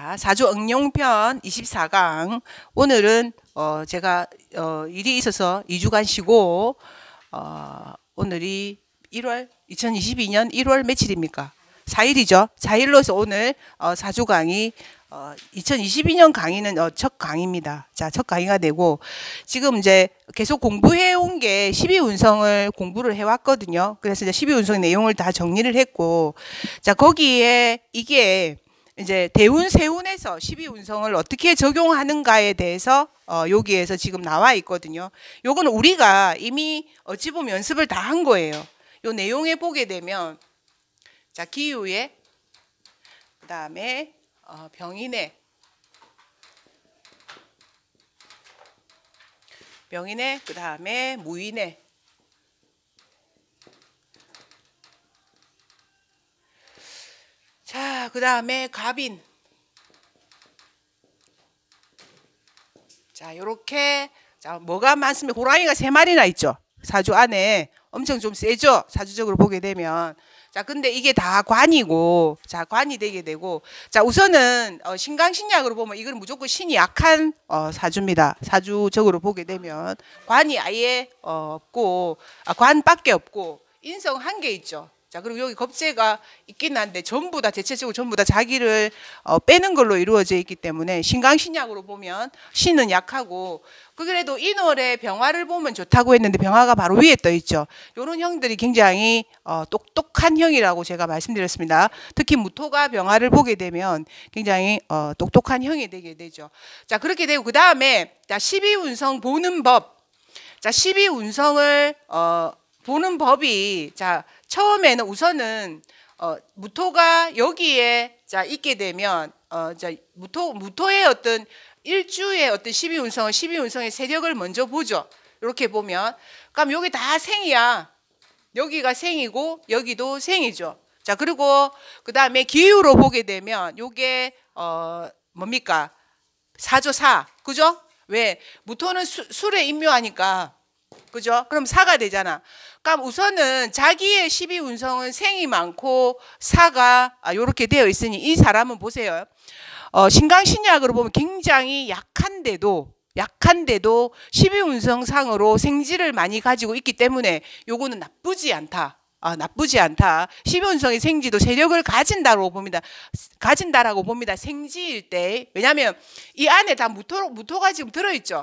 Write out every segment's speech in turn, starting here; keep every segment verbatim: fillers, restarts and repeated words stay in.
자, 사주 응용편 이십사 강. 오늘은 어, 제가 어, 일이 있어서 이 주간 쉬고 어, 오늘이 일월 이천이십이 년 일월 며칠입니까? 사 일이죠. 사 일로서 오늘 어, 사주 강의 어, 이천이십이 년 강의는 어, 첫 강의입니다. 자, 첫 강의가 되고 지금 이제 계속 공부해 온 게 십이 운성을 공부를 해 왔거든요. 그래서 이제 십이 운성 내용을 다 정리를 했고, 자, 거기에 이게 이제 대운 세운에서 십이 운성을 어떻게 적용하는가에 대해서 어, 여기에서 지금 나와 있거든요. 요거는 우리가 이미 어찌 보면 연습을 다 한 거예요. 요 내용에 보게 되면 자, 기유에 그다음에 어, 병인에 병인에 그다음에 무인에 자, 그 다음에 갑인. 자, 요렇게, 자, 뭐가 많습니까? 호랑이가 세 마리나 있죠. 사주 안에. 엄청 좀 세죠? 사주적으로 보게 되면. 자, 근데 이게 다 관이고, 자, 관이 되게 되고, 자, 우선은, 어, 신강신약으로 보면 이건 무조건 신이 약한, 어, 사주입니다. 사주적으로 보게 되면. 관이 아예, 어, 없고, 아, 관밖에 없고, 인성 한 개 있죠. 자, 그리고 여기 겁재가 있긴 한데 전부 다 대체적으로 전부 다 자기를 어, 빼는 걸로 이루어져 있기 때문에 신강신약으로 보면 신은 약하고, 그래도 인월의 병화를 보면 좋다고 했는데 병화가 바로 위에 떠 있죠. 이런 형들이 굉장히 어, 똑똑한 형이라고 제가 말씀드렸습니다. 특히 무토가 병화를 보게 되면 굉장히 어, 똑똑한 형이 되게 되죠. 자, 그렇게 되고 그 다음에 자, 십이 운성 보는 법. 자, 십이 운성을 어, 보는 법이 자, 처음에는 우선은 어, 무토가 여기에 자 있게 되면 어, 자 무토 무토의 어떤 일주의 어떤 십이 운성, 십이 운성의 세력을 먼저 보죠. 이렇게 보면, 그럼 여기 다 생이야. 여기가 생이고 여기도 생이죠. 자, 그리고 그 다음에 기유로 보게 되면 요게 어 뭡니까? 사죠, 사. 그죠? 왜? 무토는 수, 술에 임묘하니까. 그죠? 그럼 사가 되잖아. 그럼 우선은 자기의 십이 운성은 생이 많고 사가 아, 요렇게 되어 있으니 이 사람은 보세요. 어, 신강신약으로 보면 굉장히 약한데도 약한데도 십이 운성상으로 생지를 많이 가지고 있기 때문에 요거는 나쁘지 않다. 아, 나쁘지 않다. 십이 운성의 생지도 세력을 가진다고 봅니다. 가진다라고 봅니다. 생지일 때. 왜냐하면 이 안에 다 무토, 무토가 지금 들어있죠.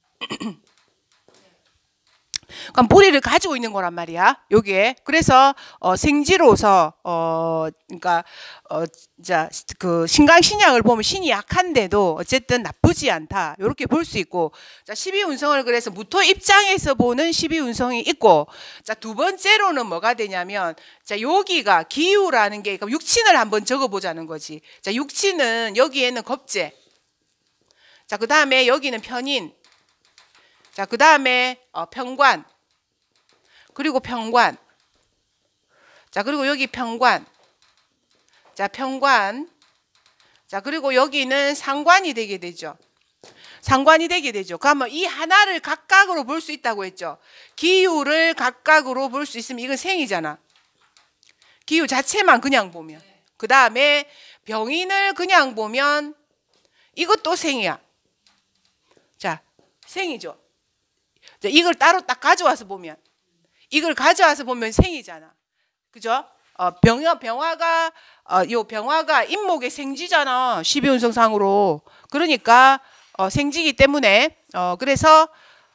그럼 뿌리를 가지고 있는 거란 말이야, 요게. 그래서 어, 생지로서 어 그러니까 어 자 그 신강신약을 보면 신이 약한데도 어쨌든 나쁘지 않다, 요렇게 볼 수 있고. 자, 십이 운성을 그래서 무토 입장에서 보는 십이 운성이 있고, 자, 두 번째로는 뭐가 되냐면 자, 여기가 기유라는 게 육친을 한번 적어 보자는 거지. 자, 육친은 여기에는 겁재. 자, 그 다음에 여기는 편인. 자, 그 다음에 어, 평관. 그리고 평관. 자, 그리고 여기 평관. 자, 평관. 자, 그리고 여기는 상관이 되게 되죠. 상관이 되게 되죠. 그러면 이 하나를 각각으로 볼 수 있다고 했죠. 기유를 각각으로 볼 수 있으면 이건 생이잖아. 기유 자체만 그냥 보면. 그 다음에 병인을 그냥 보면 이것도 생이야. 자, 생이죠. 자, 이걸 따로 딱 가져와서 보면, 이걸 가져와서 보면 생이잖아. 그죠? 어, 병화, 병화가, 어, 요 병화가 임목의 생지잖아. 십이 운성상으로. 그러니까, 어, 생지기 때문에, 어, 그래서,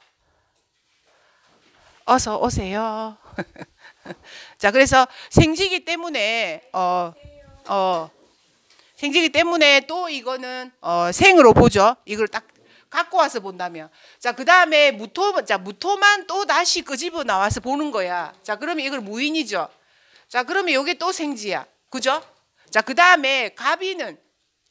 어서 오세요. 자, 그래서 생지기 때문에, 어, 어, 생지기 때문에 또 이거는, 어, 생으로 보죠. 이걸 딱 갖고 와서 본다면. 자, 그 다음에 무토, 자, 무토만 또 다시 끄집어 나와서 보는 거야. 자, 그러면 이걸 무인이죠. 자, 그러면 이게 또 생지야. 그죠? 자, 그 다음에 갑인은,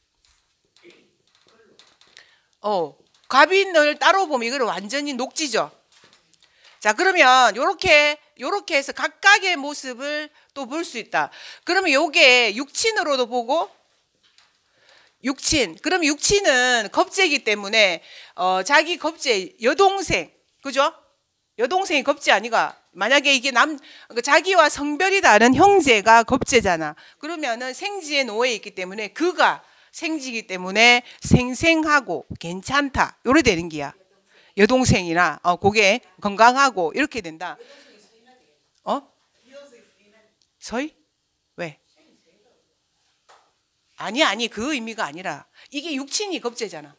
어, 갑인을 따로 보면 이걸 완전히 녹지죠. 자, 그러면 요렇게, 요렇게 해서 각각의 모습을 또 볼 수 있다. 그러면 요게 육친으로도 보고, 육친. 그럼 육친은 겁재이기 때문에 어, 자기 겁재 여동생, 그죠? 여동생이 겁재 아니가. 만약에 이게 남 자기와 성별이 다른 형제가 겁재잖아. 그러면은 생지에 놓여 있기 때문에 그가 생지기 때문에 생생하고 괜찮다. 요래 되는 기야. 여동생이나 어 그게 건강하고 이렇게 된다. 어? 서희? 왜? 아니 아니 그 의미가 아니라 이게 육친이 겁재잖아.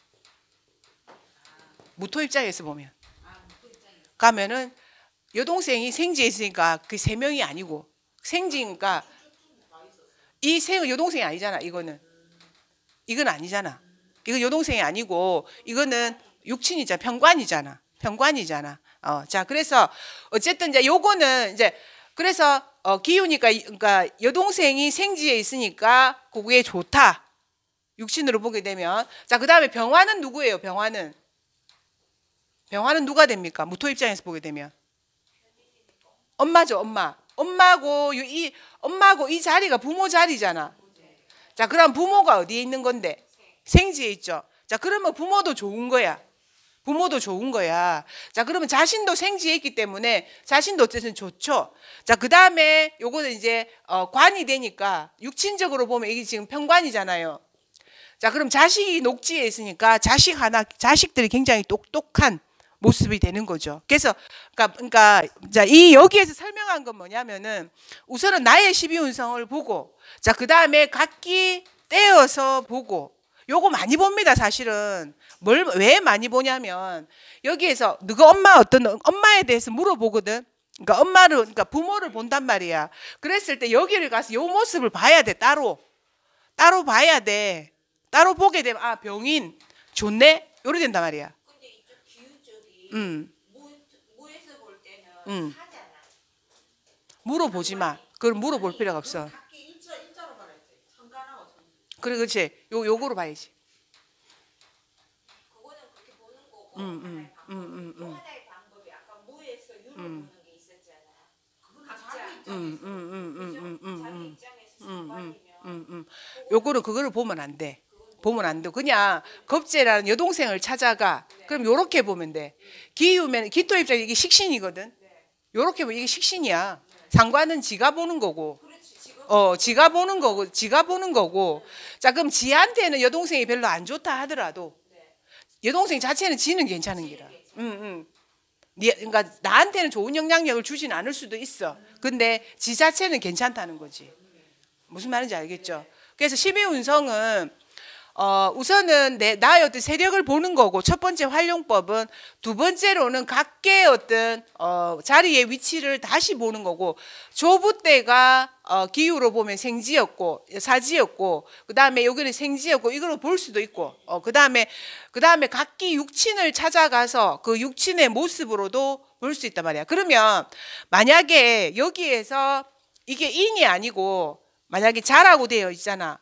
무토 입장에서 보면 가면은 여동생이 생지에 있으니까 그 세 명이 아니고 생지니까 이 세 여동생이 아니잖아. 이거는 이건 아니잖아. 이건 여동생이 아니고 이거는 육친이잖아. 편관이잖아. 편관이잖아. 어, 자 그래서 어쨌든 이제 요거는 이제 그래서 어, 기우니까 그러니까 여동생이 생지에 있으니까 그게 좋다. 육친으로 보게 되면 자 그다음에 병화는 누구예요? 병화는 병화는 누가 됩니까? 무토 입장에서 보게 되면 엄마죠. 엄마. 엄마고 이 엄마고 이 자리가 부모 자리잖아. 자 그럼 부모가 어디에 있는 건데? 생지에 있죠. 자 그러면 부모도 좋은 거야. 부모도 좋은 거야. 자 그러면 자신도 생지에 있기 때문에 자신도 어쨌든 좋죠. 자 그다음에 요거는 이제 어, 관이 되니까 육친적으로 보면 이게 지금 편관이잖아요. 자 그럼 자식이 녹지에 있으니까 자식 하나 자식들이 굉장히 똑똑한 모습이 되는 거죠. 그래서 그러니까, 그러니까 자, 이 여기에서 설명한 건 뭐냐면은 우선은 나의 십이운성을 보고 자 그다음에 각기 떼어서 보고 요거 많이 봅니다. 사실은 뭘 왜 많이 보냐면 여기에서 너가 엄마 어떤 엄마에 대해서 물어보거든. 그러니까 엄마를 그러니까 부모를 본단 말이야. 그랬을 때 여기를 가서 요 모습을 봐야 돼. 따로 따로 봐야 돼. 따로 보게 되면 아 병인 좋네 요래 된단 말이야. 근데 이쪽 기후 쪽이 음. 무, 무에서 볼 때는 음. 사잖아. 물어보지 마. 그걸 물어볼 필요가 없어. 각기 일자 일자로 봐야지. 상관하고 상. 그래 그렇지. 요 요거로 봐야지. 그거는 그렇게 보는 거고. 음, 음, 하나의 방법. 음, 음, 또 음. 하나의 방법이 아까 무에서 유로 음. 보는 게 있었잖아. 그건 각자 음, 음, 음, 음, 음, 음, 자기 음. 입장에서 음, 음, 상관이면 음, 음. 요거를 그거를 보면 안 돼. 보면 안 돼. 그냥 겁재라는 여동생을 찾아가. 그럼 요렇게 보면 돼. 기우면 기토 입장에 이게 식신이거든. 요렇게 보면 이게 식신이야. 상관은 지가 보는 거고. 그렇지 지금 어, 지가 보는 거고, 지가 보는 거고. 자, 그럼 지한테는 여동생이 별로 안 좋다 하더라도 여동생 자체는 지는 괜찮은 기라. 응, 응. 니, 그러니까 나한테는 좋은 영향력을 주진 않을 수도 있어. 근데 지 자체는 괜찮다는 거지. 무슨 말인지 알겠죠? 그래서 십이운성은 어, 우선은 내, 나의 어떤 세력을 보는 거고, 첫 번째 활용법은, 두 번째로는 각계의 어떤, 어, 자리의 위치를 다시 보는 거고, 조부 때가, 어, 기후로 보면 생지였고, 사지였고, 그 다음에 여기는 생지였고, 이걸로 볼 수도 있고, 어, 그 다음에, 그 다음에 각기 육친을 찾아가서 그 육친의 모습으로도 볼 수 있단 말이야. 그러면, 만약에 여기에서 이게 인이 아니고, 만약에 자라고 되어 있잖아.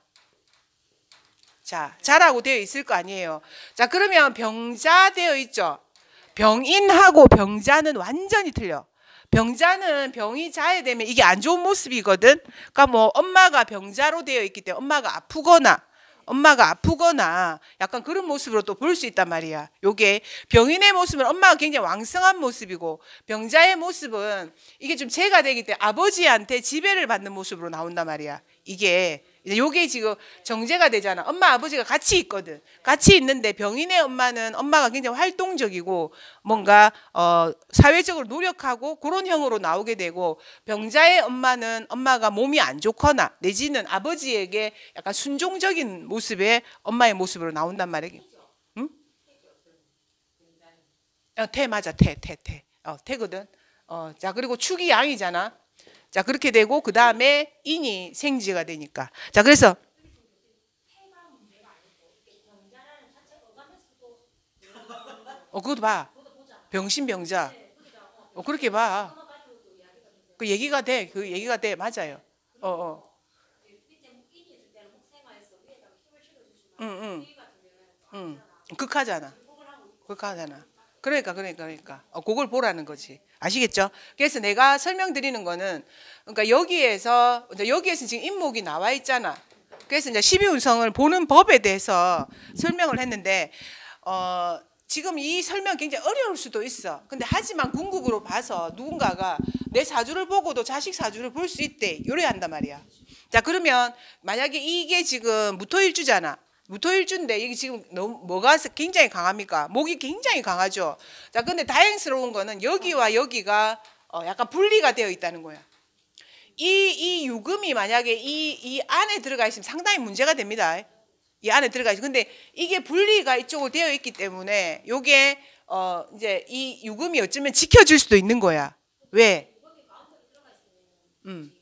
자, 자라고 되어 있을 거 아니에요. 자, 그러면 병자 되어 있죠. 병인하고 병자는 완전히 틀려. 병자는 병이 자야 되면 이게 안 좋은 모습이거든. 그러니까 뭐 엄마가 병자로 되어 있기 때문에 엄마가 아프거나 엄마가 아프거나 약간 그런 모습으로 또 볼 수 있단 말이야. 요게 병인의 모습은 엄마가 굉장히 왕성한 모습이고 병자의 모습은 이게 좀 재가 되기 때문에 아버지한테 지배를 받는 모습으로 나온단 말이야. 이게 이제 요게 지금 정제가 되잖아. 엄마 아버지가 같이 있거든. 같이 있는데 병인의 엄마는 엄마가 굉장히 활동적이고 뭔가 어 사회적으로 노력하고 그런 형으로 나오게 되고 병자의 엄마는 엄마가 몸이 안 좋거나 내지는 아버지에게 약간 순종적인 모습의 엄마의 모습으로 나온단 말이야. 응? 어, 태 맞아. 태, 태, 태. 어, 태거든. 어, 자, 그리고 축이 양이잖아. 자, 그렇게 되고 그 다음에 인이 생지가 되니까. 자, 그래서 어, 그것도 봐. 병신병자. 어, 그렇게 봐. 그 얘기가 돼. 그 얘기가 돼. 맞아요. 어, 어. 응, 응. 응. 극하잖아. 극하잖아. 그러니까, 그러니까, 그러니까. 어, 그걸 보라는 거지. 아시겠죠? 그래서 내가 설명드리는 거는, 그러니까 여기에서, 이제 여기에서 지금 인목이 나와 있잖아. 그래서 이제 십이운성을 보는 법에 대해서 설명을 했는데, 어, 지금 이 설명 굉장히 어려울 수도 있어. 근데 하지만 궁극으로 봐서 누군가가 내 사주를 보고도 자식 사주를 볼 수 있대. 요래 한단 말이야. 자 그러면 만약에 이게 지금 무토일주잖아. 무토일주인데 이게 지금 너무 뭐가 굉장히 강합니까? 목이 굉장히 강하죠. 자 근데 다행스러운 거는 여기와 여기가 어, 약간 분리가 되어 있다는 거야. 이, 이 유금이 만약에 이, 이 안에 들어가 있으면 상당히 문제가 됩니다. 이 안에 들어가 있어. 근데 이게 분리가 이쪽으로 되어 있기 때문에 요게 어 이제 이 유금이 어쩌면 지켜질 수도 있는 거야. 왜? 음.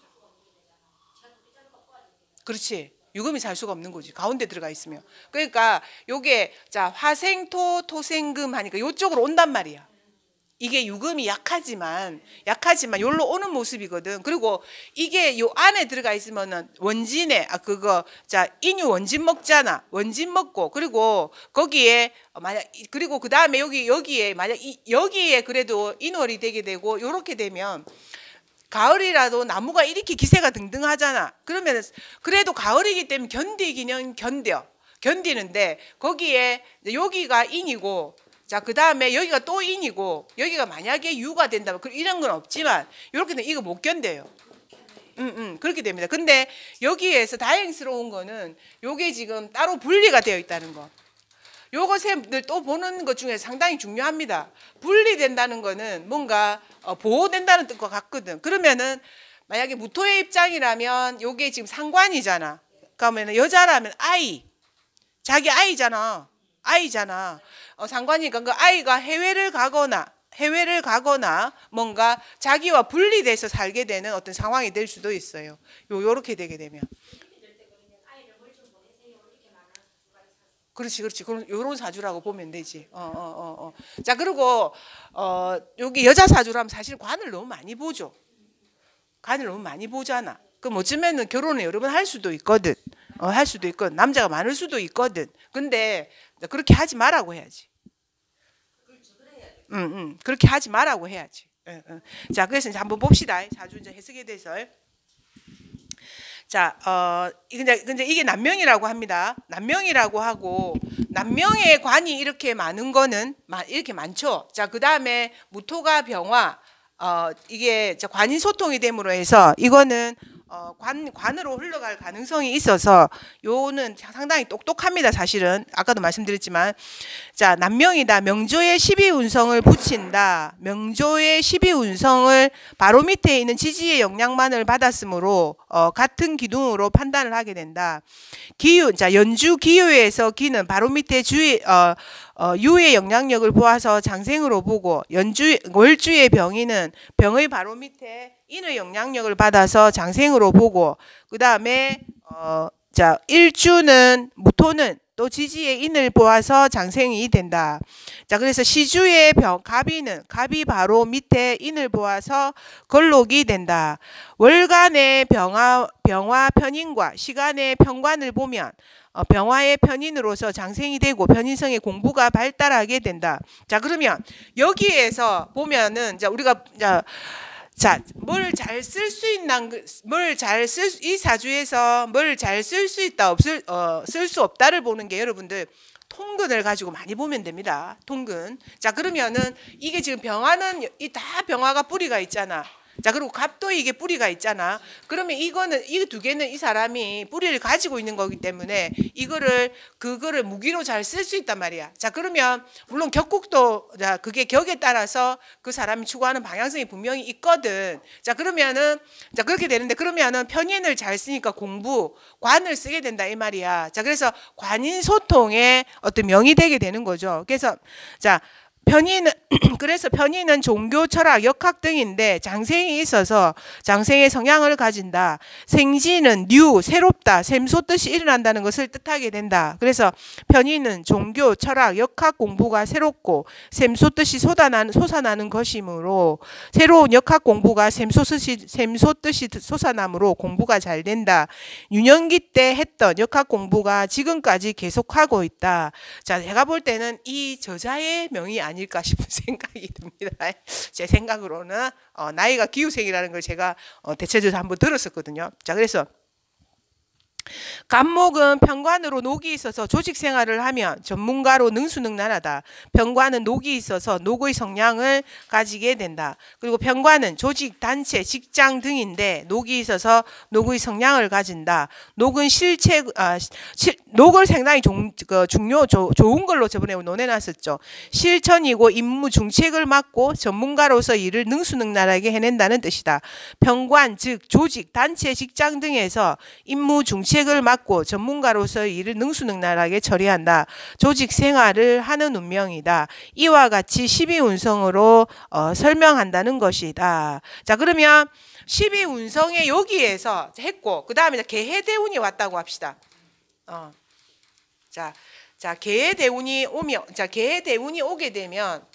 그렇지. 유금이 살 수가 없는 거지. 가운데 들어가 있으면. 그러니까 요게 자 화생토 토생금 하니까 요쪽으로 온단 말이야. 이게 유금이 약하지만 약하지만 여기로 오는 모습이거든. 그리고 이게 요 안에 들어가 있으면은 원진에 아 그거 자 인유 원진 먹잖아. 원진 먹고 그리고 거기에 만약 그리고 그 다음에 여기 여기에 만약 이, 여기에 그래도 인월이 되게 되고 요렇게 되면 가을이라도 나무가 이렇게 기세가 등등하잖아. 그러면 그래도 가을이기 때문에 견디기는 견뎌 견디는데 거기에 여기가 인이고. 자, 그 다음에 여기가 또 인이고 여기가 만약에 유가 된다면 이런 건 없지만 이렇게 되면 이거 못 견뎌요. 음, 음, 그렇게 됩니다. 근데 여기에서 다행스러운 거는 요게 지금 따로 분리가 되어 있다는 거. 요것을 또 보는 것 중에 상당히 중요합니다. 분리된다는 거는 뭔가 어, 보호된다는 뜻과 같거든. 그러면은 만약에 무토의 입장이라면 요게 지금 상관이잖아. 그러면 여자라면 아이, 자기 아이잖아. 아이잖아. 어, 상관이니까 그 아이가 해외를 가거나 해외를 가거나 뭔가 자기와 분리돼서 살게 되는 어떤 상황이 될 수도 있어요. 요 요렇게 되게 되면. 그렇지, 그렇지. 그런 요런 사주라고 보면 되지. 어, 어, 어, 어. 자 그리고 어 여기 여자 사주라면 사실 관을 너무 많이 보죠. 관을 너무 많이 보잖아. 그럼 어쩌면은 결혼을 여러 번 할 수도 있거든. 어, 할 수도 있거든. 남자가 많을 수도 있거든. 근데 그렇게 하지 말라고 해야지. 응, 응. 그렇게 하지 말라고 해야지. 응, 응. 자, 그래서 이제 한번 봅시다. 사주 이제 해석에 대해서. 자, 어, 근데, 근데 이게 남명이라고 합니다. 남명이라고 하고 남명의 관이 이렇게 많은 거는 이렇게 많죠. 자, 그 다음에 무토가 병화. 어, 이게 관인 소통이 됨으로 해서 이거는 어, 관, 관으로 흘러갈 가능성이 있어서 요는 상당히 똑똑합니다. 사실은 아까도 말씀드렸지만 자 남명이다. 명조의 십이운성을 붙인다. 명조의 십이운성을 바로 밑에 있는 지지의 영향만을 받았으므로 어, 같은 기둥으로 판단을 하게 된다. 기운 자 연주 기요에서 기는 바로 밑에 주의 어, 어, 유의 영향력을 보아서 장생으로 보고 연주 월주의 병이는 병의 바로 밑에 인의 영향력을 받아서 장생으로 보고 그 다음에 어, 자 일주는 무토는 또 지지의 인을 보아서 장생이 된다. 자 그래서 시주의 병 갑이는 갑이 바로 밑에 인을 보아서 걸록이 된다. 월간의 병화 병화 편인과 시간의 편관을 보면 어, 병화의 편인으로서 장생이 되고 편인성의 공부가 발달하게 된다. 자 그러면 여기에서 보면은 자 우리가 자 자, 뭘 잘 쓸 수 있는 뭘 잘 쓸 이 사주에서 뭘 잘 쓸 수 있다 없을 어, 쓸 수 없다를 보는 게 여러분들 통근을 가지고 많이 보면 됩니다. 통근. 자, 그러면은 이게 지금 병화는 이 다 병화가 뿌리가 있잖아. 자 그리고 갑도 이게 뿌리가 있잖아. 그러면 이거는 이 두 개는 이 사람이 뿌리를 가지고 있는 거기 때문에 이거를 그거를 무기로 잘 쓸 수 있단 말이야. 자 그러면 물론 격국도 자 그게 격에 따라서 그 사람이 추구하는 방향성이 분명히 있거든. 자 그러면은 자 그렇게 되는데 그러면은 편인을 잘 쓰니까 공부 관을 쓰게 된다 이 말이야. 자 그래서 관인 소통의 어떤 명이 되게 되는 거죠. 그래서 자 편인은 그래서 편인은 종교, 철학, 역학 등인데 장생이 있어서 장생의 성향을 가진다. 생지는 뉴, 새롭다, 샘솟듯이 일어난다는 것을 뜻하게 된다. 그래서 편인은 종교, 철학, 역학 공부가 새롭고 샘솟듯이 솟아나는, 솟아나는 것이므로 새로운 역학 공부가 샘솟듯이, 샘솟듯이 솟아나므로 공부가 잘 된다. 유년기 때 했던 역학 공부가 지금까지 계속하고 있다. 자, 제가 볼 때는 이 저자의 명이 아니 아닐까 싶은 생각이 듭니다. 제 생각으로는 어, 나이가 기후생이라는 걸 제가 어, 대체적으로 한번 들었었거든요. 자 그래서 간목은 편관으로 녹이 있어서 조직 생활을 하면 전문가로 능수능란하다. 편관은 녹이 있어서 녹의 성향을 가지게 된다. 그리고 편관은 조직, 단체, 직장 등인데 녹이 있어서 녹의 성향을 가진다. 녹은 실체, 아, 실, 녹을 상당히 종, 그 중요, 조, 좋은 걸로 저번에 논해놨었죠. 실천이고 임무 중책을 맡고 전문가로서 일을 능수능란하게 해낸다는 뜻이다. 편관, 즉 조직, 단체, 직장 등에서 임무 중책을 맡고 전문가로서 일을 능수능란하게 처리한다. 조직 생활을 하는 운명이다. 이와 같이 십이운성으로 어, 설명한다는 것이다. 자, 그러면 십이운성의 여기에서 했고 그 다음에 개해대운이 왔다고 합시다. 어. 자, 자 개해대운이 오면 자 개해대운이 오게 되면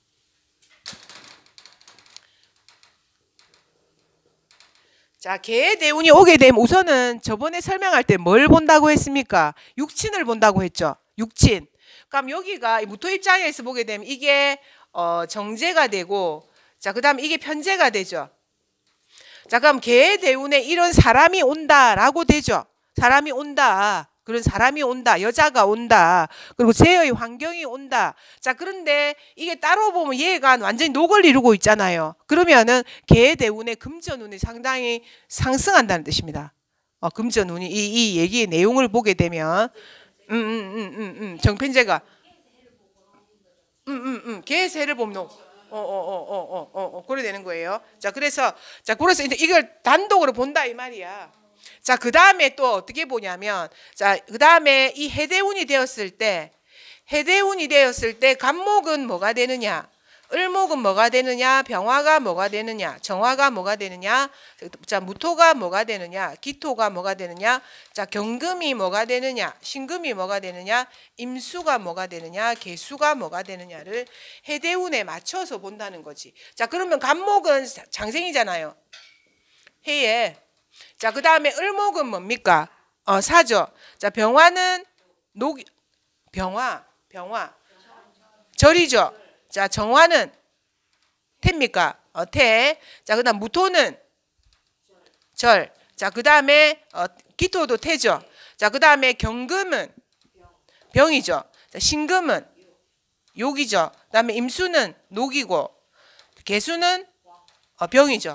자, 개의 대운이 오게 되면 우선은 저번에 설명할 때 뭘 본다고 했습니까? 육친을 본다고 했죠. 육친. 그럼 여기가 무토 입장에서 보게 되면 이게 어, 정제가 되고 자, 그다음에 이게 편제가 되죠. 자, 그럼 개의 대운에 이런 사람이 온다라고 되죠. 사람이 온다. 그런 사람이 온다. 여자가 온다. 그리고 제의 환경이 온다. 자, 그런데 이게 따로 보면 얘가 완전히 녹을 이루고 있잖아요. 그러면은 개의 대운의 금전운이 상당히 상승한다는 뜻입니다. 어, 금전운이 이, 이 얘기의 내용을 보게 되면 음, 음, 음, 음, 음, 정편제가 음, 음, 음, 개의 세를 보면 어, 어, 어, 어, 어, 어, 어, 그래 되는 거예요. 자, 그래서 자, 그래서 이제 이걸 단독으로 본다 이 말이야. 자, 그 다음에 또 어떻게 보냐면, 자, 그 다음에 이 해대운이 되었을 때, 해대운이 되었을 때, 간목은 뭐가 되느냐? 을목은 뭐가 되느냐? 병화가 뭐가 되느냐? 정화가 뭐가 되느냐? 자, 무토가 뭐가 되느냐? 기토가 뭐가 되느냐? 자, 경금이 뭐가 되느냐? 신금이 뭐가 되느냐? 임수가 뭐가 되느냐? 개수가 뭐가 되느냐를 해대운에 맞춰서 본다는 거지. 자, 그러면 간목은 장생이잖아요. 해에. 자, 그 다음에 을목은 뭡니까? 어, 사죠. 자, 병화는 녹, 병화, 병화. 절이죠. 자, 정화는 태입니까? 어, 태. 자, 그 다음 무토는 절. 자, 그 다음에 어, 기토도 태죠. 자, 그 다음에 경금은 병이죠. 자, 신금은 욕이죠. 그 다음에 임수는 녹이고, 개수는 어, 병이죠.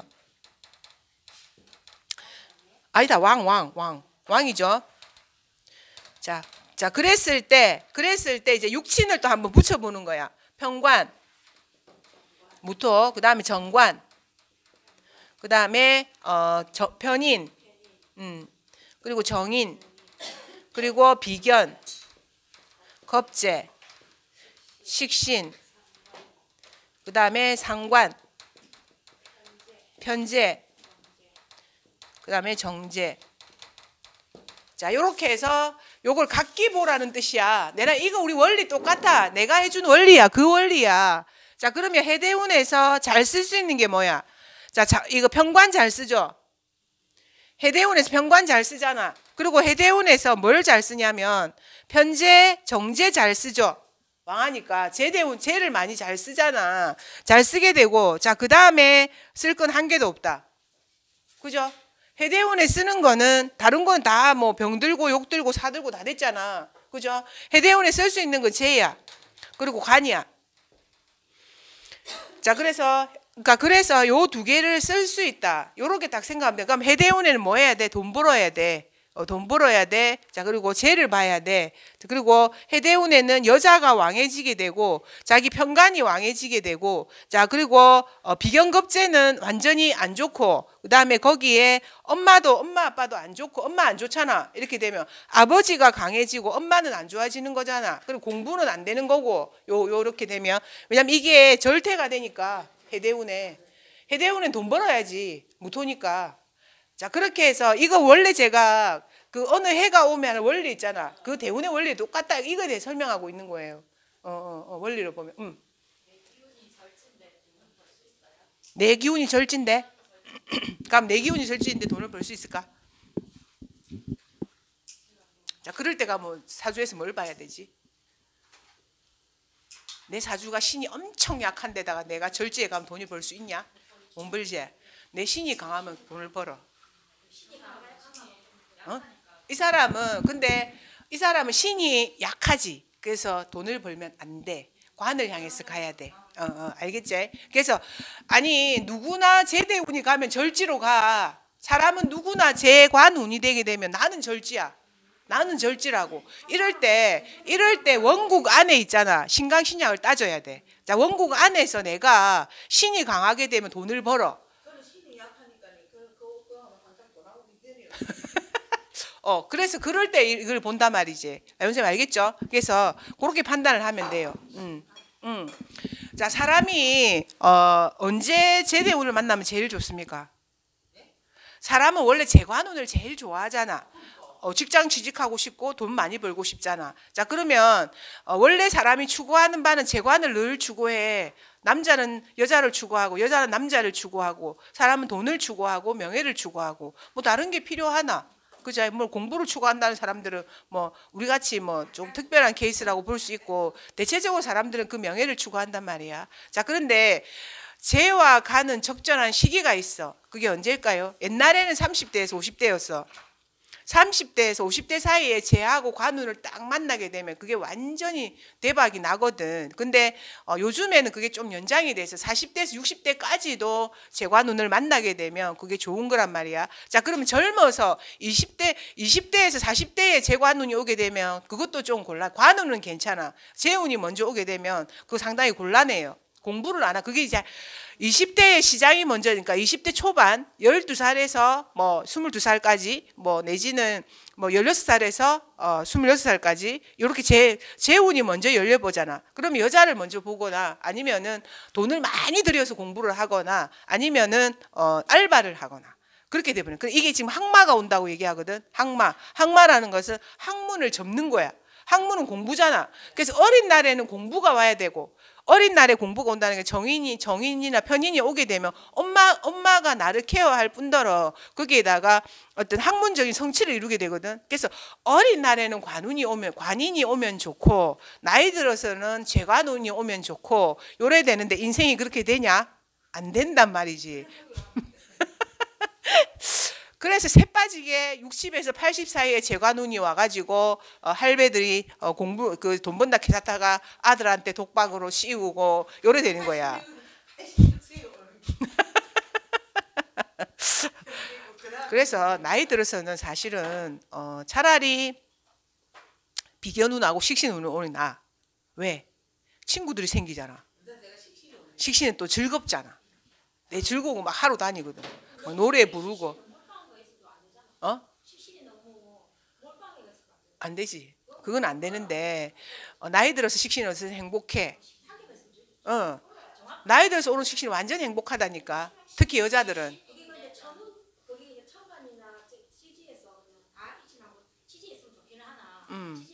아니다, 왕, 왕, 왕. 왕이죠. 자, 자, 그랬을 때, 그랬을 때 이제 육친을 또 한번 붙여보는 거야. 편관, 무토, 그 다음에 정관, 그 다음에 어, 저, 편인, 음, 그리고 정인, 그리고 비견, 겁재, 식신, 그 다음에 상관, 편재, 그 다음에 정제. 자, 요렇게 해서 요걸 각기 보라는 뜻이야. 내가 이거 우리 원리 똑같아. 내가 해준 원리야. 그 원리야. 자, 그러면 해대운에서 잘 쓸 수 있는 게 뭐야? 자, 자, 이거 편관 잘 쓰죠? 해대운에서 편관 잘 쓰잖아. 그리고 해대운에서 뭘 잘 쓰냐면 편재, 정제 잘 쓰죠. 왕하니까 제대운, 제를 많이 잘 쓰잖아. 잘 쓰게 되고 자, 그 다음에 쓸 건 한 개도 없다. 그죠? 해대운에 쓰는 거는 다른 건 다 뭐 병들고 욕들고 사들고 다 됐잖아. 그죠? 해대운에 쓸 수 있는 건 재야. 그리고 관이야. 자, 그래서 그러니까 그래서 요 두 개를 쓸 수 있다. 요렇게 딱 생각하면 돼. 그럼 해대운에는 뭐 해야 돼? 돈 벌어야 돼. 어, 돈 벌어야 돼. 자, 그리고 재를 봐야 돼. 그리고 해대운에는 여자가 왕해지게 되고 자기 편관이 왕해지게 되고 자, 그리고 어, 비견겁재는 완전히 안 좋고 그 다음에 거기에 엄마도 엄마 아빠도 안 좋고 엄마 안 좋잖아. 이렇게 되면 아버지가 강해지고 엄마는 안 좋아지는 거잖아. 그리고 공부는 안 되는 거고 요 요렇게 되면 왜냐면 이게 절퇴가 되니까 해대운에 해대운엔 돈 벌어야지 무토니까. 자, 그렇게 해서 이거 원래 제가 그 어느 해가 오면 원리 있잖아. 그 대운의 원리 똑같다. 이거에 대해 설명하고 있는 거예요. 어, 어, 어, 원리로 보면. 음. 내 기운이 절진데. 그럼 내 기운이 절진인데 돈을 벌 수 있을까? 자, 그럴 때가 뭐 사주에서 뭘 봐야 되지? 내 사주가 신이 엄청 약한 데다가 내가 절지에 가면 돈이 벌 수 있냐? 못 벌지. 내 신이 강하면 돈을 벌어. 어? 이 사람은 근데 이 사람은 신이 약하지. 그래서 돈을 벌면 안 돼. 관을 향해서 가야 돼. 어, 어, 알겠지? 그래서 아니 누구나 제대운이 가면 절지로 가. 사람은 누구나 제관운이 되게 되면 나는 절지야. 나는 절지라고. 이럴 때 이럴 때 원국 안에 있잖아. 신강신약을 따져야 돼. 자, 원국 안에서 내가 신이 강하게 되면 돈을 벌어. 저는 신이 약하니까 그 그거 하면 항상 돌아오고 있대요. 어, 그래서 그럴 때 이걸 본단 말이지. 선생님 알겠죠? 그래서 그렇게 판단을 하면 돼요. 음, 음. 자, 사람이 어, 언제 제대운을 만나면 제일 좋습니까? 사람은 원래 재관운을 제일 좋아하잖아. 어, 직장 취직하고 싶고 돈 많이 벌고 싶잖아. 자, 그러면 어, 원래 사람이 추구하는 바는 재관을 늘 추구해. 남자는 여자를 추구하고 여자는 남자를 추구하고 사람은 돈을 추구하고 명예를 추구하고 뭐 다른 게 필요하나? 그죠? 뭐 공부를 추구한다는 사람들은 뭐 우리 같이 뭐 좀 특별한 케이스라고 볼 수 있고 대체적으로 사람들은 그 명예를 추구한단 말이야. 자, 그런데 재와 간은 적절한 시기가 있어. 그게 언제일까요? 옛날에는 삼십 대에서 오십 대였어. 삼십 대에서 오십 대 사이에 재하고 관운을 딱 만나게 되면 그게 완전히 대박이 나거든. 근데 어, 요즘에는 그게 좀 연장이 돼서 사십 대에서 육십 대까지도 재관운을 만나게 되면 그게 좋은 거란 말이야. 자, 그러면 젊어서 이십 대, 이십 대에서 사십 대에 재관운이 오게 되면 그것도 좀 곤란. 관운은 괜찮아. 재운이 먼저 오게 되면 그거 상당히 곤란해요. 공부를 안 하. 그게 이제 이십 대의 시장이 먼저니까 이십 대 초반 열두 살에서 뭐 스물두 살까지 뭐 내지는 뭐 열여섯 살에서 어 스물여섯 살까지 이렇게 재, 재운이 먼저 열려보잖아. 그럼 여자를 먼저 보거나 아니면은 돈을 많이 들여서 공부를 하거나 아니면은 어 알바를 하거나 그렇게 되버려. 이게 지금 항마가 온다고 얘기하거든. 항마. 항마라는 것은 학문을 접는 거야. 학문은 공부잖아. 그래서 어린 날에는 공부가 와야 되고 어린 날에 공부가 온다는 게 정인이 정인이나 편인이 오게 되면 엄마 엄마가 나를 케어할 뿐더러 거기에다가 어떤 학문적인 성취를 이루게 되거든. 그래서 어린 날에는 관운이 오면 관인이 오면 좋고 나이 들어서는 재관운이 오면 좋고 요래 되는데 인생이 그렇게 되냐? 안 된단 말이지. 그래서 새 빠지게 육십에서 팔십 사이에 재관운이 와가지고 어, 할배들이 어, 공부 그 돈 번다 기사다가 아들한테 독박으로 씌우고 요래 되는 거야. 그래서 나이 들어서는 사실은 어, 차라리 비견운하고 식신운은 오는 나. 왜? 친구들이 생기잖아. 식신은 또 즐겁잖아. 내 즐거우고 막 하루 다니거든. 막 노래 부르고. 어? 안 되지. 그건 안 되는데 어, 나이 들어서 식신이 없어서 행복해. 어. 나이 들어서 오는 식신이 완전 행복하다니까. 특히 여자들은. 음.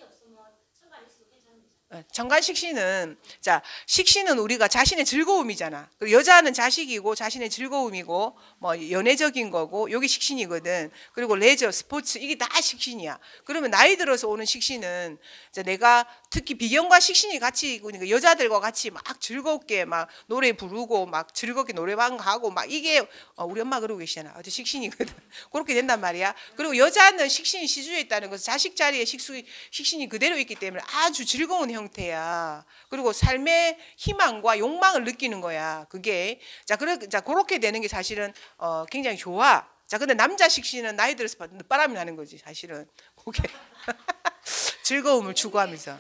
정관 식신은 자 식신은 우리가 자신의 즐거움이잖아. 그리고 여자는 자식이고 자신의 즐거움이고 뭐 연애적인 거고 여기 식신이거든. 그리고 레저, 스포츠 이게 다 식신이야. 그러면 나이 들어서 오는 식신은 이제 내가 특히 비견과 식신이 같이 그러니까 여자들과 같이 막 즐겁게 막 노래 부르고 막 즐겁게 노래방 가고 막 이게 어, 우리 엄마 그러고 계시잖아. 어제 식신이거든. 그렇게 된단 말이야. 그리고 여자는 식신이 시주에 있다는 것은 자식 자리에 식수, 식신이 그대로 있기 때문에 아주 즐거운 형태야. 그리고 삶의 희망과 욕망을 느끼는 거야. 그게 자 그래 자 그렇게 되는 게 사실은 어, 굉장히 좋아. 자 근데 남자 식신은 나이 들어서 늦바람이 나는 거지 사실은. 그게 즐거움을 추구하면서.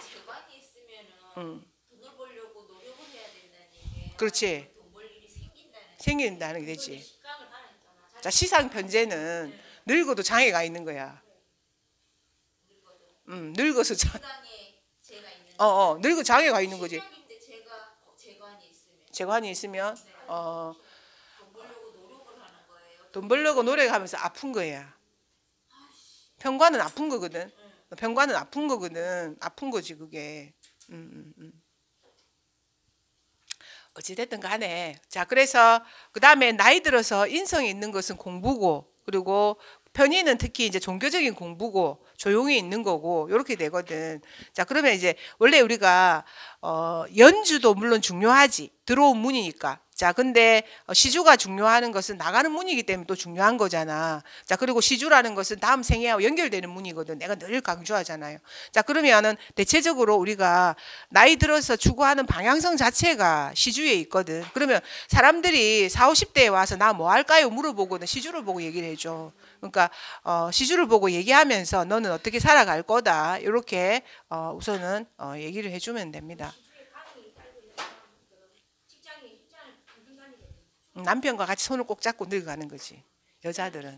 응. 돈을 벌려고 노력을 해야 된다는 얘기. 그렇지. 돈 벌 일이 생긴다는 생긴다는 게 되지. 식감을 받았잖아. 자 시상 편제는 늙어도 장애가 있는 거야. 음, 늙어서 장. 건강에 제가 있는. 어, 어, 늙어 장애가 있는 거지. 신약인데 제가 재관이 있으면. 재관이 있으면 어, 돈 벌려고 노력을 하는 거예요. 돈 벌려고 노력하면서 아픈 거야. 편관은 아픈 거거든. 편관은 아픈 거거든. 아픈 거지 그게. 음, 음, 음. 어찌됐든 간에 자 그래서 그 다음에 나이 들어서 인성이 있는 것은 공부고 그리고 편의는 특히 이제 종교적인 공부고 조용히 있는 거고 이렇게 되거든. 자 그러면 이제 원래 우리가 어 연주도 물론 중요하지. 들어온 문이니까 자, 근데 시주가 중요한 것은 나가는 문이기 때문에 또 중요한 거잖아. 자, 그리고 시주라는 것은 다음 생애하고 연결되는 문이거든. 내가 늘 강조하잖아요. 자, 그러면은 대체적으로 우리가 나이 들어서 추구하는 방향성 자체가 시주에 있거든. 그러면 사람들이 사오십 대에 와서 나 뭐 할까요? 물어보고는 시주를 보고 얘기를 해줘. 그러니까 어, 시주를 보고 얘기하면서 너는 어떻게 살아갈 거다. 이렇게 어, 우선은 어, 얘기를 해주면 됩니다. 남편과 같이 손을 꼭 잡고 늙어가는 거지. 여자들은.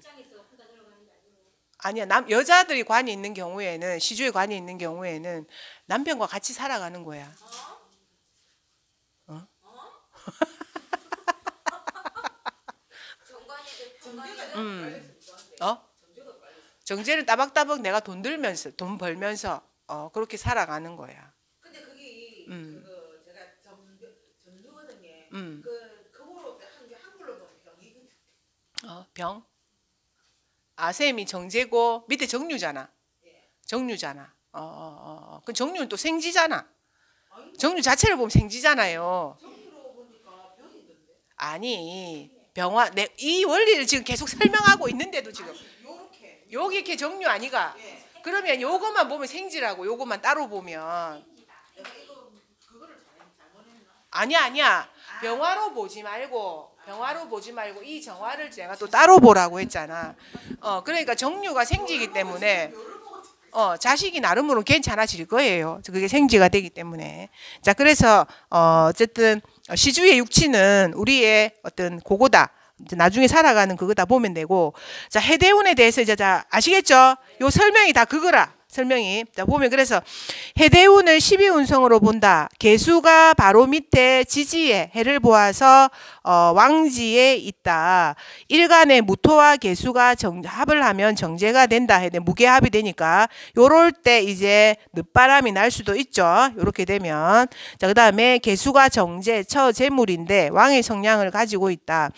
아니야. 남 여자들이 관이 있는 경우에는 시주에 관이 있는 경우에는 남편과 같이 살아가는 거야. 어? 음. 어? 정제는 따박따박 내가 돈 들면서 돈 벌면서 어 그렇게 살아가는 거야. 근데 그게 음. 그 제가 전 전두거든요. 음. 그 그거로 한 게 한글로 보면 병이 어, 병? 아셈이 정제고 밑에 정류잖아. 예. 정류잖아. 어, 어, 어. 그 정류는 또 생지잖아. 아니, 정류 자체를 보면 생지잖아요. 정리로 보니까 병이던데. 아니, 병화 내 이 원리를 지금 계속 설명하고 있는데도 지금 아니, 요렇게. 여기 이렇게 정류 아니가? 예. 그러면 요것만 보면 생지라고. 요것만 따로 보면 내가 이거 그거를 잘 잘못했나? 아니야, 아니야. 병화로 보지 말고 병화로 보지 말고 이 정화를 제가 또 따로 보라고 했잖아. 어, 그러니까 정류가 생지이기 때문에 어, 자식이 나름으로 괜찮아질 거예요. 그게 생지가 되기 때문에. 자, 그래서 어, 어쨌든 시주의 육치는 우리의 어떤 그거다. 나중에 살아가는 그거다 보면 되고. 자, 해대운에 대해서 이제 자 아시겠죠? 요 설명이 다 그거라. 설명이. 자, 보면 그래서 해대운을 십이 운성으로 본다. 개수가 바로 밑에 지지에 해를 보아서 어, 왕지에 있다. 일간의 무토와 개수가 정, 합을 하면 정제가 된다. 해대 무게합이 되니까 요럴 때 이제 늦바람이 날 수도 있죠. 요렇게 되면. 자, 그다음에 개수가 정제 처재물인데 왕의 성향을 가지고 있다.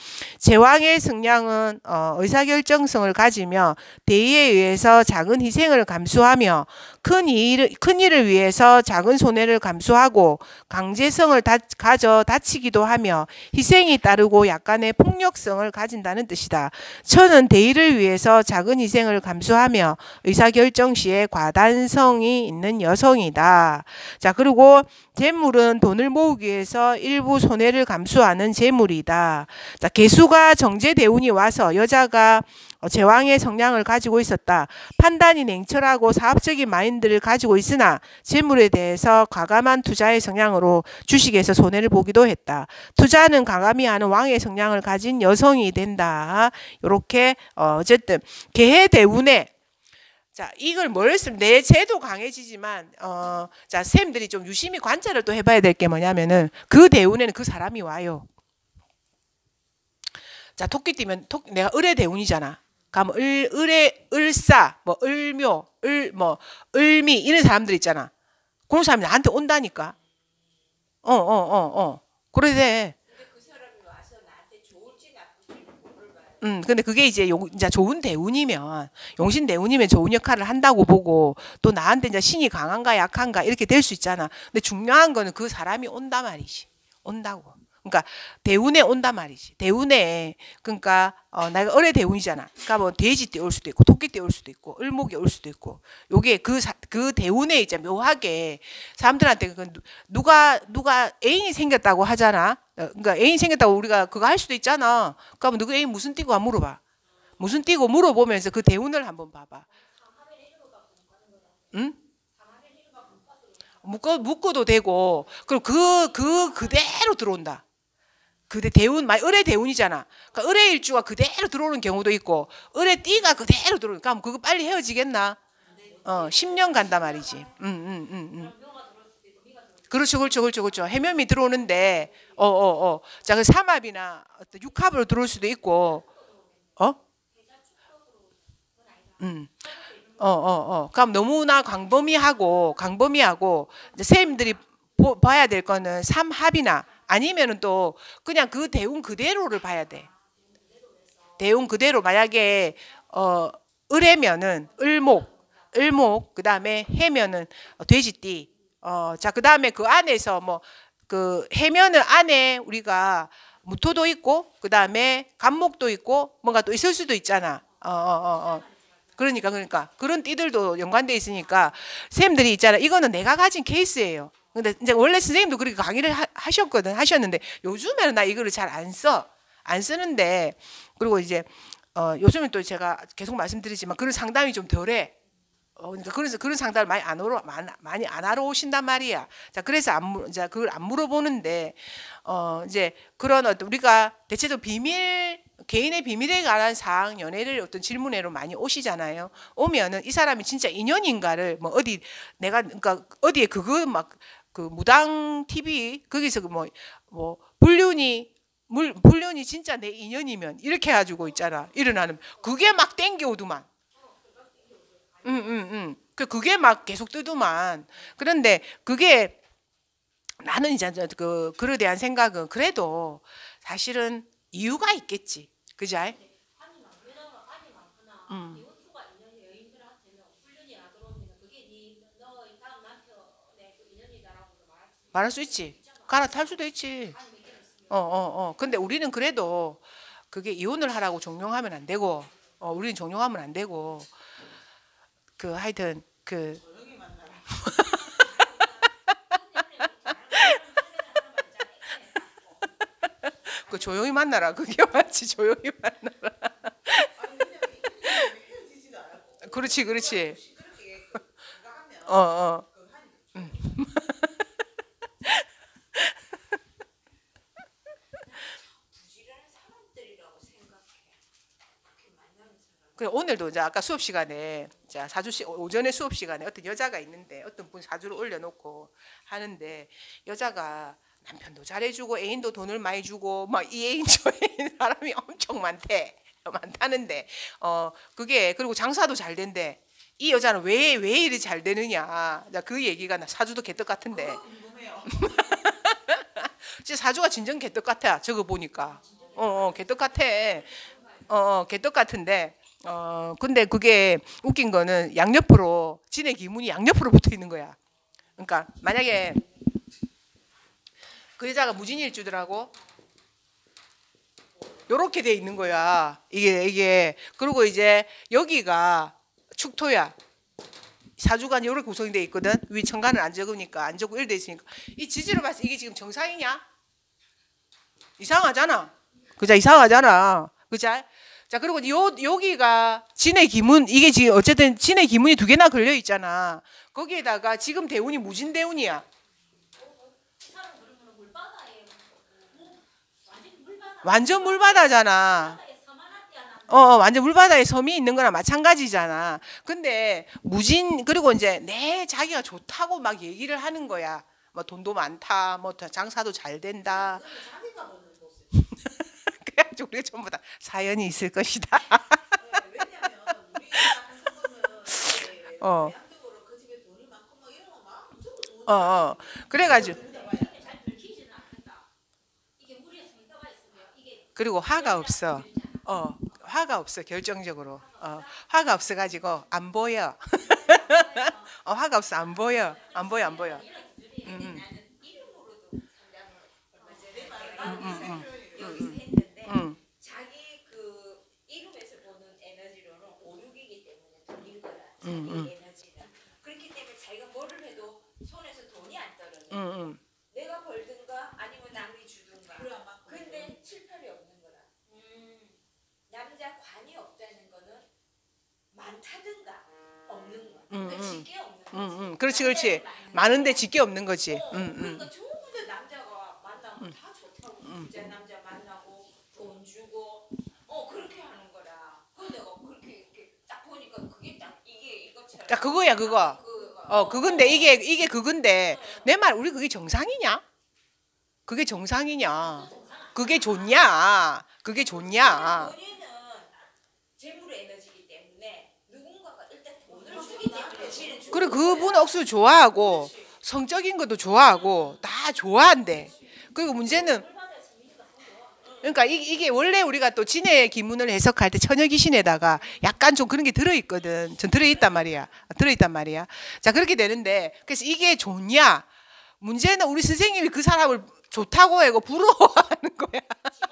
제왕의 성향은 어, 의사결정성을 가지며 대의에 의해서 작은 희생을 감수하며 큰 일을, 큰 일을 위해서 작은 손해를 감수하고 강제성을 다, 가져 다치기도 하며 희생이 따르고 약간의 폭력성을 가진다는 뜻이다. 처는 대의를 위해서 작은 희생을 감수하며 의사결정 시에 과단성이 있는 여성이다. 자, 그리고 재물은 돈을 모으기 위해서 일부 손해를 감수하는 재물이다. 자, 개수가 정제대운이 와서 여자가 제왕의 성향을 가지고 있었다. 판단이 냉철하고 사업적인 마인드를 가지고 있으나 재물에 대해서 과감한 투자의 성향으로 주식에서 손해를 보기도 했다. 투자는 과감히 하는 왕의 성향을 가진 여성이 된다. 이렇게 어, 어쨌든 개해대운에 자, 이걸 뭘 했으면 내 죄도 강해지지만 어, 자, 쌤들이 좀 유심히 관찰을 또 해봐야 될 게 뭐냐면은 그 대운에는 그 사람이 와요. 자, 토끼 띠면 토, 내가 을의 대운이잖아. 그럼 을, 을의 을사, 뭐 을묘, 을, 뭐 을미 이런 사람들 있잖아. 그런 사람이 나한테 온다니까. 어, 어, 어, 어. 그래. 근데 그 사람이 와서 나한테 좋을지 나쁠지 뭘 봐요? 음, 근데 그게 이제 용, 이제 좋은 대운이면, 용신 대운이면 좋은 역할을 한다고 보고, 또 나한테 이제 신이 강한가 약한가 이렇게 될 수 있잖아. 근데 중요한 거는 그 사람이 온다 말이지. 온다고. 그러니까 대운에 온다 말이지. 대운에 그러니까 어, 내가 을의 대운이잖아. 그러니까 뭐 돼지띠 올 수도 있고 토끼띠 올 수도 있고 을목이 올 수도 있고 요게 그 그 대운에 이제 묘하게 사람들한테 그 누가 누가 애인이 생겼다고 하잖아. 그러니까 애인 생겼다고 우리가 그거 할 수도 있잖아. 그러면 누구 애인 무슨 띠고 안 물어봐. 무슨 띠고 물어보면서 그 대운을 한번 봐봐. 응? 묶어 묶어도 되고 그리고 그 그 그대로 들어온다. 그대 대운, 말 을의 대운이잖아. 그러니까 을의 일주가 그대로 들어오는 경우도 있고 을의 띠가 그대로 들어오니까 그럼 그거 빨리 헤어지겠나? 어, 십 년 간다 말이지. 음, 음, 음, 음. 그렇죠, 그렇죠, 그렇죠, 그렇죠. 해묘미 들어오는데, 어, 어, 어. 자, 그 삼합이나 어떤 육합으로 들어올 수도 있고, 어? 음. 어, 어, 어. 그럼 너무나 광범위하고, 광범위하고, 이제 선생님들이 보, 봐야 될 거는 삼합이나 아니면은 또 그냥 그 대운 그대로를 봐야 돼. 대운 그대로 만약에 어 을해면은 을목, 을목 그다음에 해면은 돼지띠. 어 자 그다음에 그 안에서 뭐 그 해면은 안에 우리가 무토도 있고 그다음에 간목도 있고 뭔가 또 있을 수도 있잖아. 어, 어, 어, 어. 그러니까 그러니까 그런 띠들도 연관돼 있으니까 쌤들이 있잖아. 이거는 내가 가진 케이스예요. 근데 이제 원래 선생님도 그렇게 강의를 하, 하셨거든 하셨는데 요즘에는 나 이거를 잘 안 써. 안 쓰는데 그리고 이제 어, 요즘은 또 제가 계속 말씀드리지만 그런 상담이 좀 덜해. 어, 그러니까 그래서 그런 상담을 많이 안 오러 많이, 많이 안 하러 오신단 말이야. 자, 그래서 안 물, 자, 그걸 안 물어보는데 어, 이제 그런 어떤 우리가 대체적으로 비밀 개인의 비밀에 관한 사항 연애를 어떤 질문으로 많이 오시잖아요. 오면은 이 사람이 진짜 인연인가를 뭐 어디 내가 그러니까 어디에 그거 막 그 무당 티비 거기서 그 뭐 뭐 불륜이 물 불륜이 진짜 내 인연이면 이렇게 해가지고 있잖아. 일어나는 그게 막 땡겨오더만. 응, 응, 응. 그 그게 막 계속 뜨더만. 그런데 그게 나는 이제 그 그에 대한 생각은 그래도 사실은 이유가 있겠지. 그지? 음. 말할 수 있지. 갈아탈 수도 있지. 어, 어, 어. 근데 우리는 그래도 그게 이혼을 하라고 종용하면 안 되고, 어, 우리는 종용하면 안 되고, 그 하여튼 그 그 조용히 만나라. 그게 맞지. 조용히 만나라. 그렇지, 그렇지. 어, 어. 음. 그래 오늘도 이제 아까 수업 시간에 자 사주 시 오전에 수업 시간에 어떤 여자가 있는데 어떤 분 사주를 올려놓고 하는데 여자가 남편도 잘해주고 애인도 돈을 많이 주고 막 이 애인 저 애인 사람이 엄청 많대 많다는데 어 그게 그리고 장사도 잘 된대. 이 여자는 왜 왜 이리 잘 되느냐. 그 얘기가 나 사주도 개떡 같은데. 진짜 사주가 진정 개떡 같아. 저거 보니까. 어, 어 개떡 같아. 어, 어 개떡 같은데. 어 근데 그게 웃긴 거는 양옆으로 진의 기문이 양옆으로 붙어 있는 거야. 그러니까 만약에 그 여자가 무진일주더라고. 요렇게 돼 있는 거야. 이게 이게 그리고 이제 여기가 축토야. 사주가 요렇게 구성이 돼 있거든. 위 천간을 안 적으니까 안 적고 일 돼 있으니까 이 지지로 봤을 때 이게 지금 정상이냐? 이상하잖아. 그자 이상하잖아. 그자. 자 그리고 요 여기가 진의 기문 이게 지금 어쨌든 진의 기문이 두 개나 걸려 있잖아. 거기에다가 지금 대운이 무진 대운이야. 완전 물바다잖아. 어, 완전 물바다에 섬이 있는 거랑 마찬가지잖아. 근데 무진 그리고 이제 내 자기가 좋다고 막 얘기를 하는 거야. 뭐 돈도 많다, 뭐 장사도 잘 된다. 그래가지고 우리가 전부 다 사연이 있을 것이다. 어. 어, 어. 그래가지고 그리고 화가 없어. 어, 화가 없어 결정적으로. 어, 화가 없어가지고 안 보여. 어, 화가 없어 안 보여. 안 보여 안 보여. 음, 음. 음, 음, 음. 음. 자기 그 이름에서 보는 에너지로는 오륙이기 때문에 돈일 거야. 자기 음, 음. 에너지는. 그렇기 때문에 자기가 뭐를 해도 손에서 돈이 안 떨어져. 음, 음. 내가 벌든가 아니면 남이 주든가. 근데 실패이 없는 거라. 음. 남자 관이 없다는 거는 많다든가 없는 거. 음, 그러니까 음. 직계 없는 거지. 음, 음. 그렇지 그렇지. 많은데 직계 없는 거지. 어, 음, 음. 그러니까 좋은데 남자가 만나면 다 좋다고. 부자 남자 만나고 돈 주고 어 그렇게 하는 거라. 근데 내가 그렇게 이렇게 딱 보니까 그게 딱 이게 이것처럼. 야 그거야 그거. 어 그건데 이게 이게 그건데 내 말 우리 그게 정상이냐? 그게 정상이냐? 그게 좋냐? 그게 좋냐? 본인은 재물의 에너지이기 때문에 누군가가 일단 돈을 주기 때문에 지는 주고. 그래 그분 억수 좋아하고 성적인 것도 좋아하고 다 좋아한대. 그리고 문제는 그러니까 이, 이게 원래 우리가 또 진의 기문을 해석할 때 처녀 귀신에다가 약간 좀 그런 게 들어있거든. 전 들어있단 말이야. 들어있단 말이야. 자 그렇게 되는데 그래서 이게 좋냐? 문제는 우리 선생님이 그 사람을 좋다고 하고 부러워하는 거야.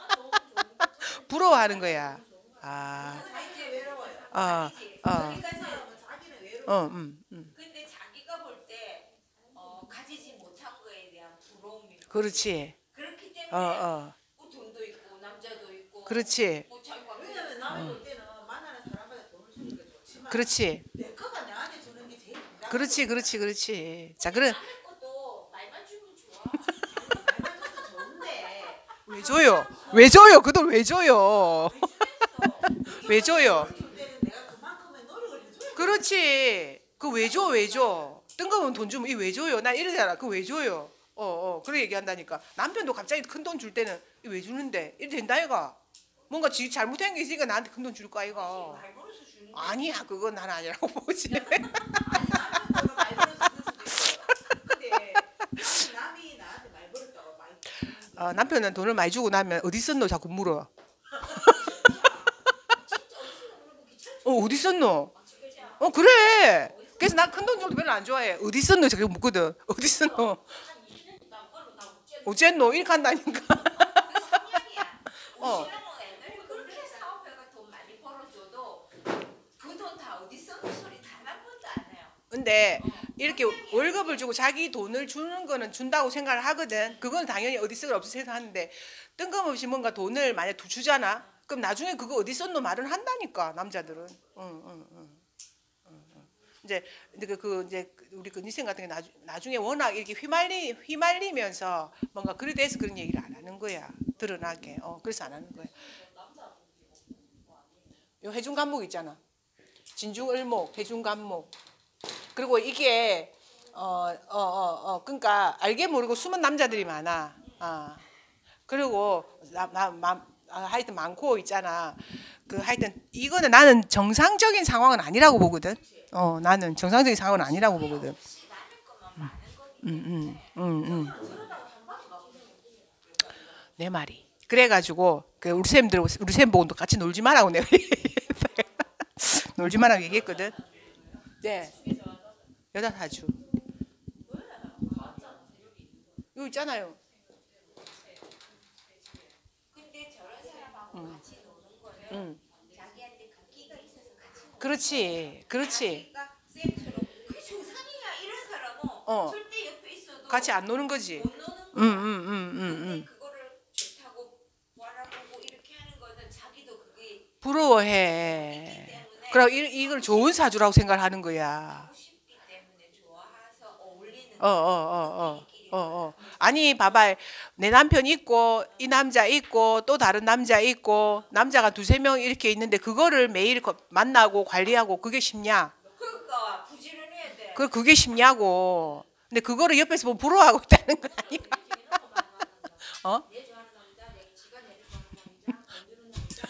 부러워하는 거야. 아, 자기 외로워요. 어, 어, 그러니까 사람은 자기는 외로워. 어, 음, 음. 근데 자기가 볼 때 어, 가지지 못한 거에 대한 부러움이 그렇지. 그렇기 때문에 어, 어, 뭐 돈도 있고 남자도 있고 그렇지. 뭐 자기가 왜냐면 남이 볼 때는 만나는 사람마다 돈을 주는 게 좋지만 그렇지. 내 거가 나한테 주는 게 제일 부담. 그렇지, 그렇지, 그렇지. 자, 그래. 남의 것도 말만 주면 좋아. 말만 줘도 좋은데 왜 줘요? 왜 줘요? 그 돈 왜 줘요? 왜 줘요? 줄 때는 내가 그만큼의 노력을 해줘야 돼. 그렇지. 그 왜 줘? 왜 줘? 뜬금없는 돈 주면 이 왜 줘요? 나 이러잖아. 그 왜 줘요? 어, 어. 그래 얘기한다니까. 남편도 갑자기 큰 돈 줄 때는 이 왜 주는데? 이래 된다 이가. 뭔가 지 잘못한 게 있으니까 나한테 큰 돈 줄 거 아이가. 말 걸어서 주는 거. 아니야, 그건 난 아니라고 보지. 아니 남편도 말 걸어서 줄 수도 있어. 근데 남이, 남이 나한테 말 걸었다고 많이 어, 남편은 돈을 많이 주고 나면 어디 썼노 자꾸 물어. 어, 어디 썼노? 어, 그래. 그래서 난 큰 돈 줘도 별로 안 좋아해. 어디 썼노? 자꾸 묻거든. 어디 썼노? 어쨌노? 이렇게 한다니까. 상냥이야. 어. 우리 신랑은 옛날에 그렇게 사업해가 돈 많이 벌어줘도 그 돈 다 어디 쓰는 소리 단 한 번도 안 해요. 근데 이렇게 월급을 주고 자기 돈을 주는 거는 준다고 생각을 하거든. 그건 당연히 어디 쓸 없이 생각하는데 뜬금없이 뭔가 돈을 만약 주잖아. 그럼 나중에 그거 어디 썼노 말은 한다니까 남자들은. 응, 응, 응. 이제 그, 그 이제 우리 그 니생 같은 게 나중, 나중에 워낙 이렇게 휘말리 휘말리면서 뭔가 그래 돼서 그런 얘기를 안 하는 거야. 드러나게. 어, 그래서 안 하는 거야. 요 해중 간목 있잖아. 진중 을목, 해중 간목. 그리고 이게 어, 어, 어, 어, 그러니까 알게 모르고 숨은 남자들이 많아. 아. 그리고 나, 나, 마, 아, 하여튼 많고 있잖아. 그 하여튼 이거는 나는 정상적인 상황은 아니라고 보거든. 어, 나는 정상적인 상황은 아니라고 보거든. 혹시 많은 것만 많은 거기 음, 음, 음, 음. 내 말이. 그래가지고 그 우리 쌤들 우리 쌤 보고 같이 놀지 마라고 내가 놀지 마라고 얘기했거든. 네. 여자 사주. 이거 있잖아요. 근데 저런 사람하고 같이 노는 거는 응. 자기한테 그 끼가 있어서 같이 노는 그렇지, 그렇지. 자기가 쌤처럼 그게 정상이야 이런 사람은 어. 절대 옆에 있어도 같이 안 노는 거지. 못 노는 응, 거야. 응, 응, 응, 근데 응. 그거를 좋다고 바라보고 이렇게 하는 거는 자기도 그게 부러워해. 그럼 이, 이걸 좋은 사주라고 생각을 하는 거야. 하고 싶기 때문에 좋아해서 어울리는 어, 어, 어, 어, 어, 어. 아니, 봐봐. 내 남편 있고, 이 남자 있고, 또 다른 남자 있고, 남자가 두세 명 이렇게 있는데, 그거를 매일 거- 만나고 관리하고, 그게 쉽냐? 그러니까 부지런해야 돼. 그, 그게 쉽냐고. 근데 그거를 옆에서 보면 부러워하고 있다는 거 아니야? 어? 내 좋아하는 남자, 내 지가 내를 좋아하는 남자, 건드는 남자,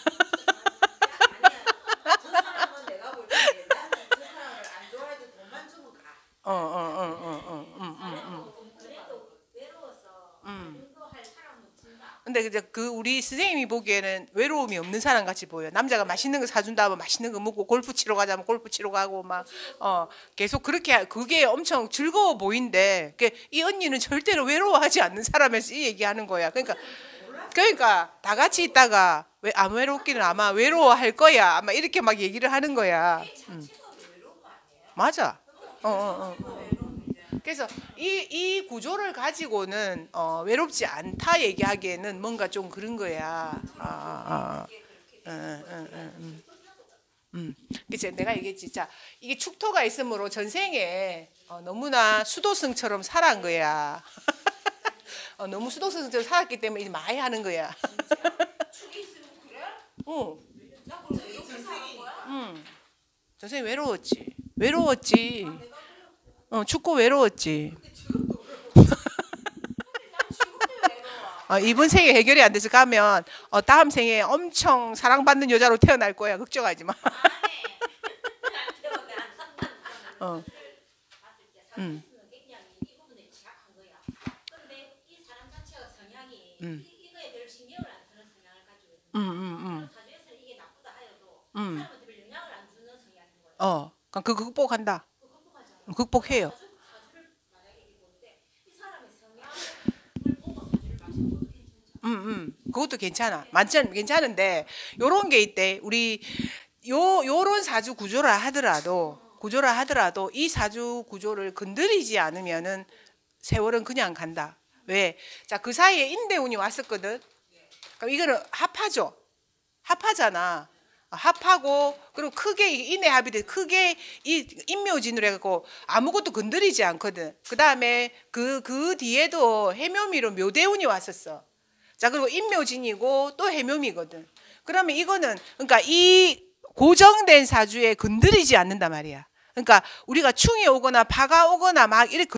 아니야. 저 사람은 내가 볼 때 나는 저 사람을 안 좋아해도 돈만 주면 가. 어, 어, 어, 어, 어, 음, 음, 음. 그래도 외로워서 음. 운동할 사람 없습니다. 근데 이제 그 우리 선생님이 보기에는 외로움이 없는 사람 같이 보여. 남자가 맛있는 거 사준다 하면 맛있는 거 먹고 골프 치러 가자면 골프 치러 가고 막 어 계속 그렇게 하- 그게 엄청 즐거워 보인대. 그 이 언니는 절대로 외로워하지 않는 사람에서 이 얘기하는 거야. 그러니까 그러니까 다 같이 있다가 왜 안 외롭기는 아마 외로워할 거야. 아마 이렇게 막 얘기를 하는 거야. 음. 자체가 외로운 거 아니에요? 맞아. 어, 어, 어. 외로움이죠. 그래서 이, 이 구조를 가지고는 어, 외롭지 않다 얘기하기에는 뭔가 좀 그런 거야. 아, 아, 아. 이게 그렇게 응, 응, 응, 응. 음. 그치 내가 얘기했지. 자 이게 축토가 있으므로 전생에 어, 너무나 수도승처럼 살아온 거야. 어, 너무 수도승처럼 살았기 때문에 이제 많이 하는 거야. 축이 있으면 그래? 응, 나 그럼 왜 이렇게 사는 거야? 응. 전생에 외로웠지. 외로웠지. 어, 춥고 외로웠지. 난 지금도 외로워. 어, 이번 생에 해결이 안 돼서 가면 어, 다음 생에 엄청 사랑받는 여자로 태어날 거야. 걱정하지 마. 안 해. 안 태어나. 어. 봤을 때 음. 사주에서는 굉장히 이 부분에 취약한 거야. 그런데 이 사람 자체가 성향이 음. 이, 이거에 별 신경을 안 쓰는 성향을 가지고 있는 음, 거야. 음, 음. 사주에서는 이게 나쁘다 하여도 음. 이 사람한테 별 영향을 안 주는 성향인 거야. 어, 그럼 그거 극복한다. 그 극복하잖아. 극복해요. 사주, 사주를 만약에 이렇게 보는데 이 사람의 성향을 보고 사주를 맞춰도 괜찮잖아. 음, 음. 그것도 괜찮아. 만천 괜찮은데 요런 게 있대. 우리 요 요런 사주 구조라 하더라도 구조라 하더라도 이 사주 구조를 건드리지 않으면은 세월은 그냥 간다. 왜? 자, 그 사이에 인대운이 왔었거든. 그럼 이거는 합하죠. 합하잖아. 합하고 그리고 크게 인해 합이 돼 크게 이 인묘진으로 해갖고 아무것도 건드리지 않거든. 그 다음에 그 그 뒤에도 해묘미로 묘대운이 왔었어. 자, 그리고 인묘진이고 또 해묘미거든. 그러면 이거는 그러니까 이 고정된 사주에 건드리지 않는단 말이야. 그러니까 우리가 충이 오거나 파가 오거나 막 이렇게